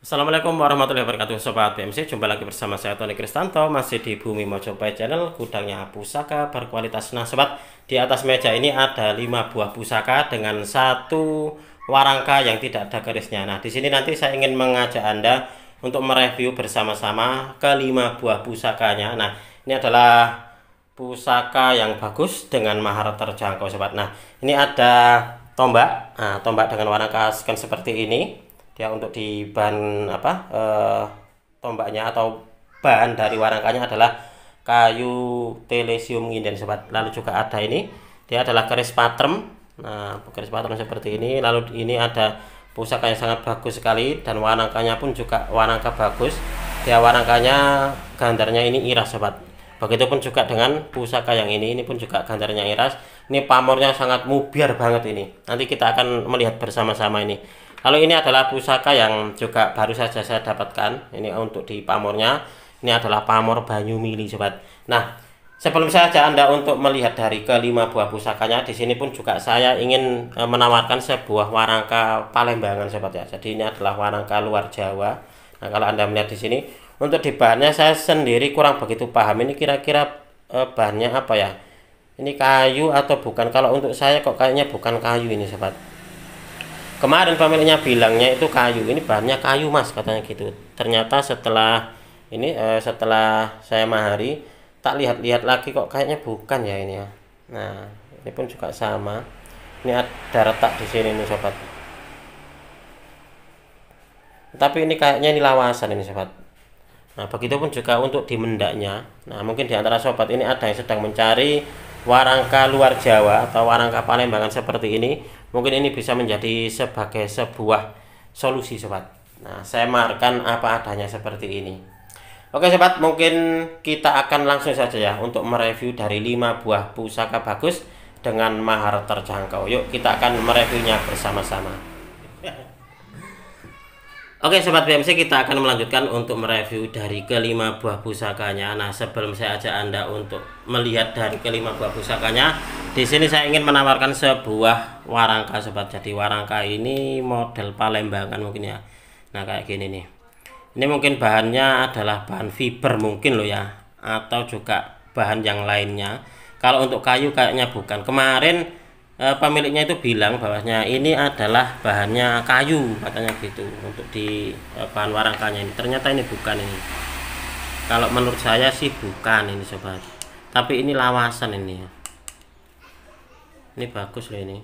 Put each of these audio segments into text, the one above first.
Assalamualaikum warahmatullahi wabarakatuh Sobat BMC, jumpa lagi bersama saya Tony Kristanto, masih di Bumi Mojopahit Channel, gudangnya pusaka berkualitas. Nah sobat, di atas meja ini ada 5 buah pusaka dengan satu warangka yang tidak ada kerisnya. Nah di sini nanti saya ingin mengajak Anda untuk mereview bersama-sama ke-5 buah pusakanya. Nah ini adalah pusaka yang bagus dengan mahar terjangkau sobat. Nah ini ada tombak, tombak dengan warangka scan seperti ini. Dia untuk di bahan tombaknya atau bahan dari warangkanya adalah kayu telesium nginden sobat. Lalu juga ada ini, dia adalah keris patrem. Nah keris patrem seperti ini. Lalu ini ada pusaka yang sangat bagus sekali dan warangkanya pun juga warangka bagus. Dia warangkanya gandarnya ini iras sobat. Begitupun juga dengan pusaka yang ini pun juga gandarnya iras. Ini pamornya sangat mubiar banget ini. Nanti kita akan melihat bersama-sama ini. Lalu ini adalah pusaka yang juga baru saja saya dapatkan. Ini untuk di pamornya. Ini adalah pamor Banyu Mili sobat. Nah, sebelum saya ajak Anda untuk melihat dari ke-5 buah pusakanya, di sini pun juga saya ingin menawarkan sebuah warangka Palembangan sobat ya. Jadi ini adalah warangka luar Jawa. Nah, kalau Anda melihat di sini, untuk di bahannya saya sendiri kurang begitu paham. Ini kira-kira bahannya apa ya? Ini kayu atau bukan? Kalau untuk saya kok kayaknya bukan kayu ini sobat. Kemarin pemiliknya bilangnya itu kayu, ini bahannya kayu mas katanya gitu. Ternyata setelah ini setelah saya mahari tak lihat-lihat lagi kok kayaknya bukan ya ini ya. Nah ini pun juga sama, ini ada retak di sini nih sobat, tapi ini kayaknya ini lawasan ini sobat. Nah begitupun juga untuk di mendaknya. Nah mungkin di antara sobat ini ada yang sedang mencari warangka luar Jawa atau warangka Palembangan seperti ini, mungkin ini bisa menjadi sebagai sebuah solusi sobat. Nah saya markan apa adanya seperti ini. Oke sobat, mungkin kita akan langsung saja ya untuk mereview dari 5 buah pusaka bagus dengan mahar terjangkau. Yuk kita akan mereviewnya bersama-sama. Oke sobat BMC, kita akan melanjutkan untuk mereview dari ke-5 buah pusakanya. Nah sebelum saya ajak Anda untuk melihat dari ke-5 buah pusakanya, di sini saya ingin menawarkan sebuah warangka sobat. Jadi warangka ini model Palembangan mungkin ya. Nah kayak gini nih. Ini mungkin bahannya adalah bahan fiber mungkin loh ya, atau juga bahan yang lainnya. Kalau untuk kayu kayaknya bukan. Kemarin pemiliknya itu bilang bahwasanya ini adalah bahannya kayu katanya gitu untuk di bahan warangkanya ini. Ternyata ini bukan ini. Kalau menurut saya sih bukan ini sobat. Tapi ini lawasan ini. Ini bagus loh ini.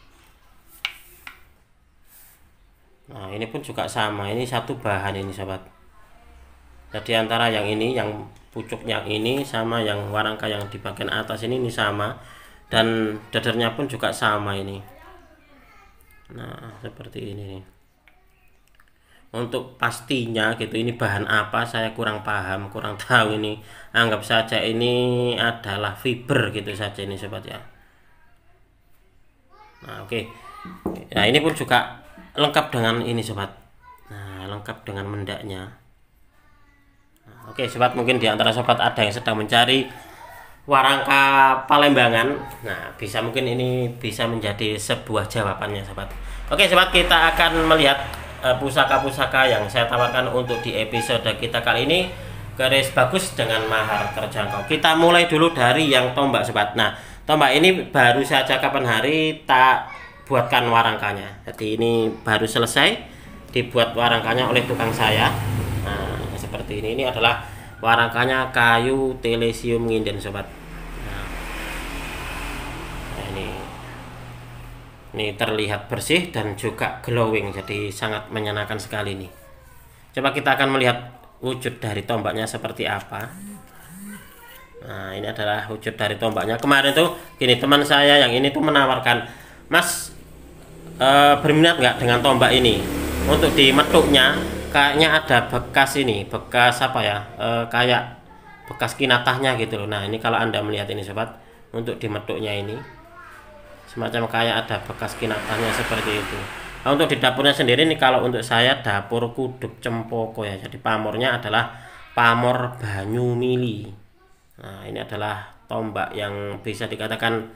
Nah ini pun juga sama. Ini satu bahan ini sobat. Jadi antara yang ini, yang pucuknya ini sama yang warangka yang di bagian atas ini sama. Dan dadarnya pun juga sama ini. Nah seperti ini nih. Untuk pastinya gitu ini bahan apa saya kurang paham, kurang tahu ini. Anggap saja ini adalah fiber gitu saja ini sobat ya. Nah oke. Nah ini pun juga lengkap dengan ini sobat. Nah lengkap dengan mendaknya. Nah, oke sobat, mungkin diantara sobat ada yang sedang mencari warangka Palembangan. Nah bisa mungkin ini bisa menjadi sebuah jawabannya sobat. Oke sobat, kita akan melihat pusaka-pusaka yang saya tawarkan untuk di episode kita kali ini, keris bagus dengan mahar terjangkau. Kita mulai dulu dari yang tombak sobat. Nah tombak ini baru saja kapan hari tak buatkan warangkanya. Jadi ini baru selesai dibuat warangkanya oleh tukang saya. Nah seperti ini adalah warangkanya kayu telesium nginden sobat. Nah, ini terlihat bersih dan juga glowing, jadi sangat menyenangkan sekali nih. Coba kita akan melihat wujud dari tombaknya seperti apa. Nah ini adalah wujud dari tombaknya. Kemarin tuh gini, teman saya yang ini tuh menawarkan, mas berminat nggak dengan tombak ini? Untuk di metuknya kayaknya ada bekas ini, bekas apa ya, kayak bekas kinatahnya gitu loh. Nah ini kalau Anda melihat ini sobat, untuk di metuknya ini semacam kayak ada bekas kinatahnya seperti itu. Nah, untuk di dapurnya sendiri nih, kalau untuk saya dapur Kuduk Cempoko ya. Jadi pamornya adalah pamor Banyu Mili. Nah ini adalah tombak yang bisa dikatakan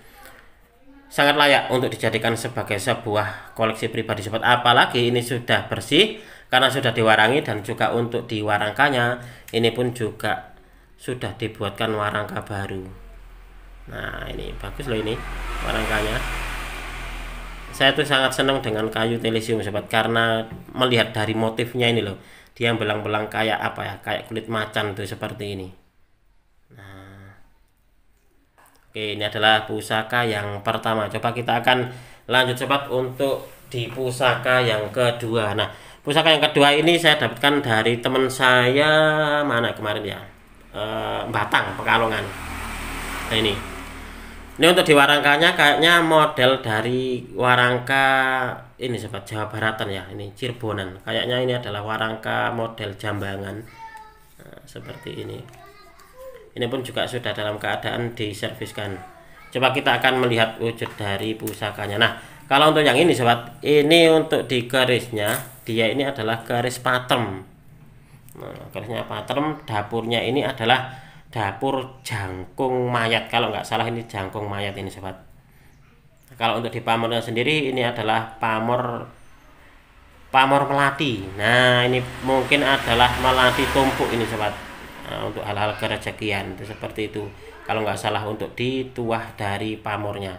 sangat layak untuk dijadikan sebagai sebuah koleksi pribadi sobat. Apalagi ini sudah bersih karena sudah diwarangi, dan juga untuk di warangkanya ini pun juga sudah dibuatkan warangka baru. Nah ini bagus loh ini warangkanya. Saya tuh sangat senang dengan kayu telesium sobat, karena melihat dari motifnya ini loh, dia belang-belang kayak apa ya, kayak kulit macan tuh seperti ini. Nah, oke, ini adalah pusaka yang pertama. Coba kita akan lanjut sobat untuk di pusaka yang kedua. Nah, pusaka yang kedua ini saya dapatkan dari teman saya mana kemarin ya, Batang Pekalongan. Nah ini untuk di warangkanya kayaknya model dari warangka ini sobat, Jawa Baratan ya, ini Cirebonan. Kayaknya ini adalah warangka model jambangan. Nah, seperti ini. Ini pun juga sudah dalam keadaan diserviskan. Coba kita akan melihat wujud dari pusakanya. Nah, kalau untuk yang ini sobat, ini untuk di kerisnya, dia ini adalah keris patem. Nah, kerisnya patem, dapurnya ini adalah dapur jangkung mayat, kalau nggak salah ini jangkung mayat ini sobat. Kalau untuk di pamornya sendiri ini adalah pamor melati. Nah ini mungkin adalah melati tumpuk ini sobat. Nah, untuk hal-hal kerezekian itu seperti itu, kalau nggak salah untuk dituah dari pamornya.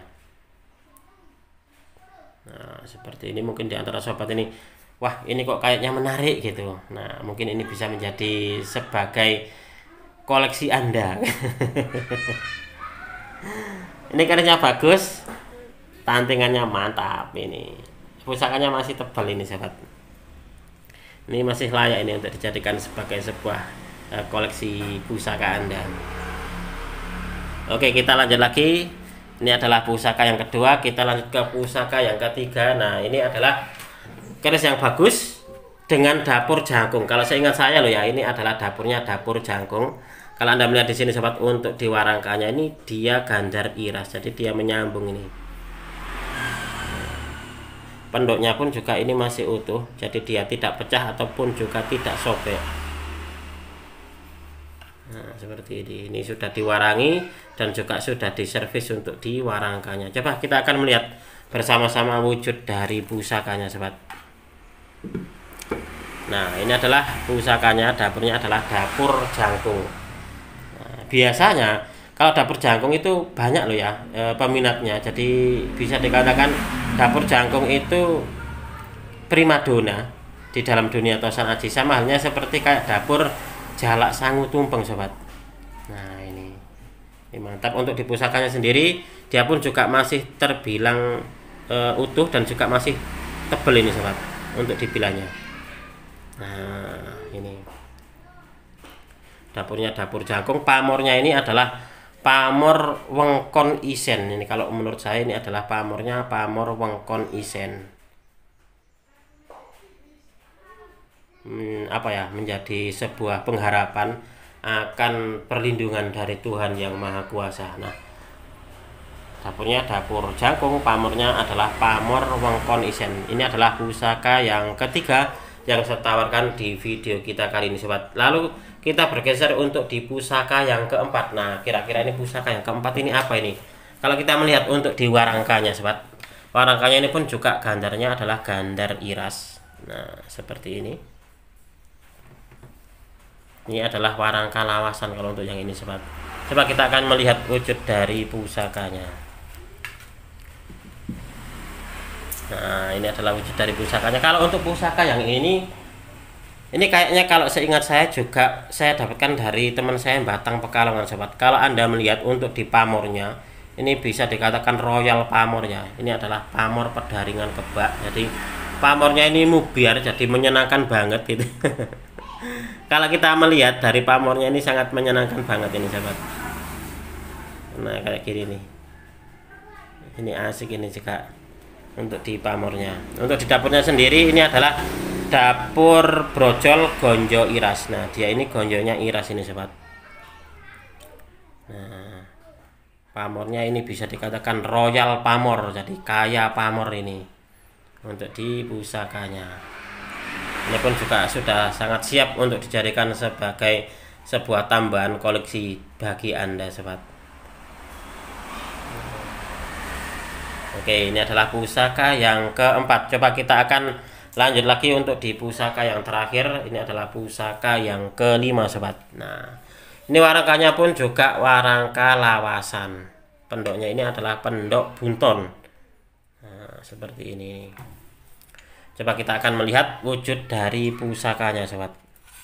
Nah seperti ini, mungkin di antara sobat ini, wah ini kok kayaknya menarik gitu. Nah mungkin ini bisa menjadi sebagai koleksi Anda. Ini kerisnya bagus, tantingannya mantap, ini pusakanya masih tebal ini sahabat. Ini masih layak ini untuk dijadikan sebagai sebuah koleksi pusaka Anda. Oke, kita lanjut lagi. Ini adalah pusaka yang kedua, kita lanjut ke pusaka yang ketiga. Nah ini adalah keris yang bagus dengan dapur jangkung. Kalau seingat saya loh ya, ini adalah dapurnya dapur jangkung. Kalau Anda melihat di sini sobat, untuk di warangkanya ini dia gandar iras, jadi dia menyambung ini. Penduknya pun juga ini masih utuh, jadi dia tidak pecah ataupun juga tidak sobek. Nah, seperti ini. Ini sudah diwarangi dan juga sudah diservis untuk di warangkanya. Coba kita akan melihat bersama-sama wujud dari pusakanya sobat. Nah, ini adalah pusakanya, dapurnya adalah dapur jangkung. Biasanya kalau dapur jangkung itu banyak loh ya peminatnya, jadi bisa dikatakan dapur jangkung itu primadona di dalam dunia tosan aji, sama halnya seperti kayak dapur jalak sangu tumpeng sobat. Nah ini mantap. Untuk di pusakanya sendiri dia pun juga masih terbilang utuh dan juga masih tebal ini sobat untuk dibilangnya. Nah ini dapurnya dapur jangkung, pamornya ini adalah pamor wengkon isen. Ini kalau menurut saya ini adalah pamornya pamor wengkon isen. Apa ya, menjadi sebuah pengharapan akan perlindungan dari Tuhan yang Maha Kuasa. Nah dapurnya dapur jangkung, pamornya adalah pamor wengkon isen. Ini adalah pusaka yang ketiga yang saya tawarkan di video kita kali ini sobat. Lalu kita bergeser untuk di pusaka yang keempat. Nah kira-kira ini pusaka yang keempat ini apa ini? Kalau kita melihat untuk di warangkanya sobat, warangkanya ini pun juga gandarnya adalah gandar iras. Nah seperti ini. Ini adalah warangka lawasan kalau untuk yang ini sobat. Coba kita akan melihat wujud dari pusakanya. Nah ini adalah wujud dari pusakanya. Kalau untuk pusaka yang ini kayaknya kalau seingat saya juga saya dapatkan dari teman saya Batang Pekalongan sobat. Kalau Anda melihat untuk di pamornya, ini bisa dikatakan royal pamornya. Ini adalah pamor pedaringan kebak. Jadi pamornya ini mubiar, jadi menyenangkan banget gitu. Kalau kita melihat dari pamornya ini sangat menyenangkan banget ini sahabat. Nah kayak gini nih. Ini asik ini juga untuk di pamornya. Untuk di dapurnya sendiri ini adalah dapur brojol gonjo iras. Nah dia ini gonjonya iras ini sobat. Nah pamornya ini bisa dikatakan royal pamor, jadi kaya pamor ini untuk di pusakanya. Ini pun juga sudah sangat siap untuk dijadikan sebagai sebuah tambahan koleksi bagi Anda sobat. Oke, ini adalah pusaka yang keempat. Coba kita akan Lanjut lagi untuk di pusaka yang terakhir, ini adalah pusaka yang kelima sobat. Nah, ini warangkanya pun juga warangka lawasan. Pendoknya ini adalah pendok bunton. Nah, seperti ini. Coba kita akan melihat wujud dari pusakanya sobat.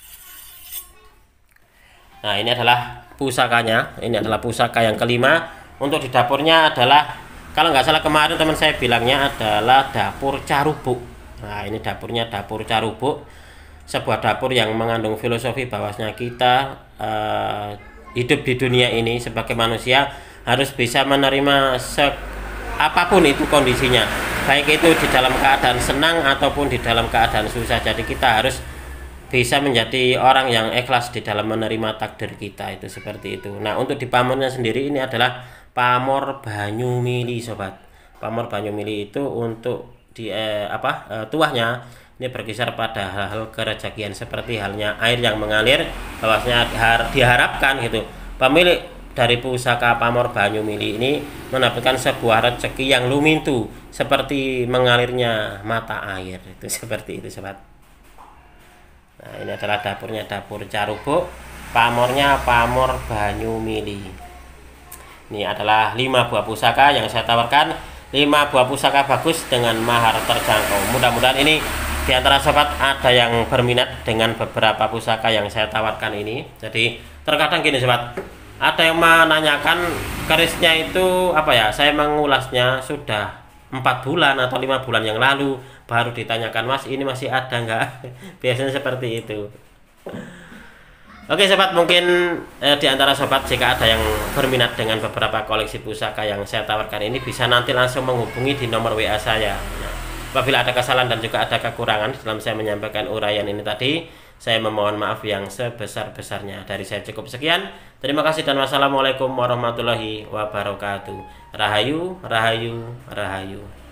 Nah, ini adalah pusakanya. Ini adalah pusaka yang kelima. Untuk di dapurnya adalah, kalau nggak salah kemarin teman saya bilangnya adalah dapur carubuk. Nah, ini dapurnya dapur carubuk, sebuah dapur yang mengandung filosofi bahwasanya kita hidup di dunia ini sebagai manusia harus bisa menerima apapun itu kondisinya, baik itu di dalam keadaan senang ataupun di dalam keadaan susah. Jadi kita harus bisa menjadi orang yang ikhlas di dalam menerima takdir kita, itu seperti itu. Nah, untuk di pamornya sendiri ini adalah pamor banyu mili sobat. Pamor banyu mili itu untuk di tuahnya ini berkisar pada hal-hal kerezekian, seperti halnya air yang mengalir, bahwasanya diharapkan gitu pemilik dari pusaka pamor banyu mili ini mendapatkan sebuah rezeki yang lumintu seperti mengalirnya mata air, itu seperti itu sobat. Nah, ini adalah dapurnya dapur carubuk, pamornya pamor banyu mili. Ini adalah 5 buah pusaka yang saya tawarkan. 5 buah pusaka bagus dengan mahar terjangkau. Mudah-mudahan ini diantara sobat ada yang berminat dengan beberapa pusaka yang saya tawarkan ini. Jadi terkadang gini sobat, ada yang menanyakan kerisnya itu apa ya, saya mengulasnya sudah 4 bulan atau 5 bulan yang lalu, baru ditanyakan, Mas ini masih ada nggak? Biasanya seperti itu. Oke sobat, mungkin di antara sobat jika ada yang berminat dengan beberapa koleksi pusaka yang saya tawarkan ini, bisa nanti langsung menghubungi di nomor WA saya. Nah, apabila ada kesalahan dan juga ada kekurangan dalam saya menyampaikan uraian ini tadi, saya memohon maaf yang sebesar-besarnya. Dari saya cukup sekian. Terima kasih dan wassalamualaikum warahmatullahi wabarakatuh. Rahayu, rahayu, rahayu.